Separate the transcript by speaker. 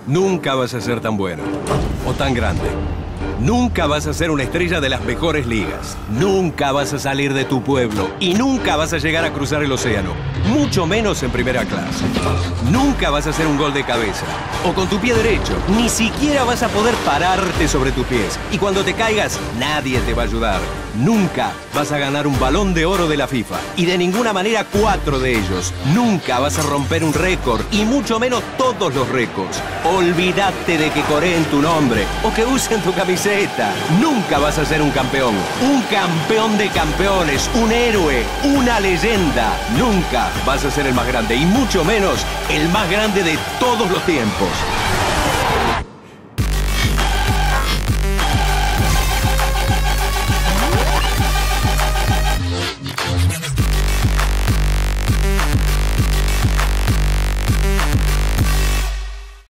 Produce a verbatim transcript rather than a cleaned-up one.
Speaker 1: Nunca vas a ser tan bueno o tan grande. Nunca vas a ser una estrella de las mejores ligas. Nunca vas a salir de tu pueblo y nunca vas a llegar a cruzar el océano, mucho menos en primera clase. Nunca vas a hacer un gol de cabeza o con tu pie derecho. Ni siquiera vas a poder pararte sobre tus pies. Y cuando te caigas, nadie te va a ayudar. Nunca vas a ganar un balón de oro de la FIFA y de ninguna manera cuatro de ellos. Nunca vas a romper un récord y mucho menos todos los récords. Olvídate de que coreen tu nombre o que usen tu camiseta. Nunca vas a ser un campeón. Un campeón de campeones, un héroe, una leyenda. Nunca vas a ser el más grande y mucho menos el más grande de todos los tiempos.